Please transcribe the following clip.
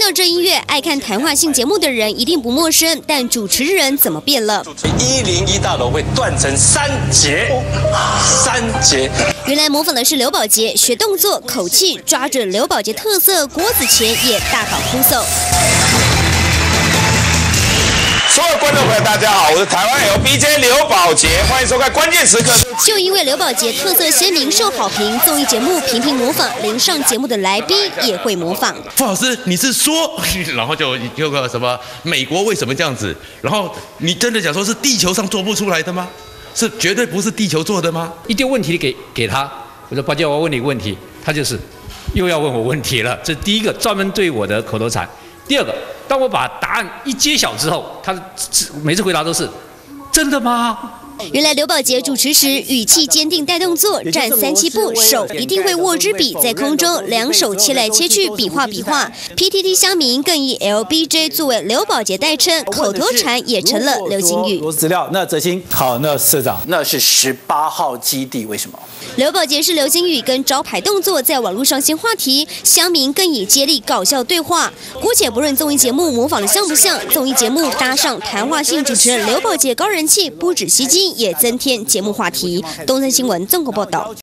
到这音乐，爱看谈话性节目的人一定不陌生，但主持人怎么变了 101大楼会断成3节，3节。 原来模仿的是刘宝杰，学动作、口气，抓着刘宝杰特色，郭子乾也大搞哭搜。 所有观众朋友，大家好，我是台湾 LBJ 刘宝杰，欢迎收看《关键时刻》。 就因为刘宝杰特色鲜明受好评，综艺节目频频模仿，连上节目的来宾也会模仿。 傅老师，你是说，然后就个什么美国为什么这样子？然后你真的讲说是地球上做不出来的吗？是绝对不是地球做的吗？ 一丢问题给他，我说宝杰，我要问你一个问题，他就是又要问我问题了。这第一个专门对我的口头禅。第二个，当我把答案一揭晓之后，他每次回答都是真的吗？ 原来刘宝杰主持时语气坚定带动作，站3-7步，手一定会握支笔，在空中两手切来切去，比划。PTT 乡民更以 LBJ 作为刘宝杰代称，口头禅也成了流行语。 资料，那哲新好，那社长，那是18号基地，为什么？ 刘宝杰是流行语跟招牌动作在网络上掀话题，乡民更以接力搞笑对话。姑且不论综艺节目模仿的像不像，综艺节目搭上谈话性主持人刘宝杰高人气，不止吸睛，也增添节目话题。东森新闻综合报道。